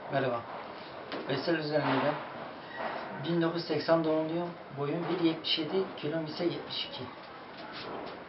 Merhaba. Veysel Özenli ben. 1980 doğumluyum. Boyum 1.77, kilom ise 72.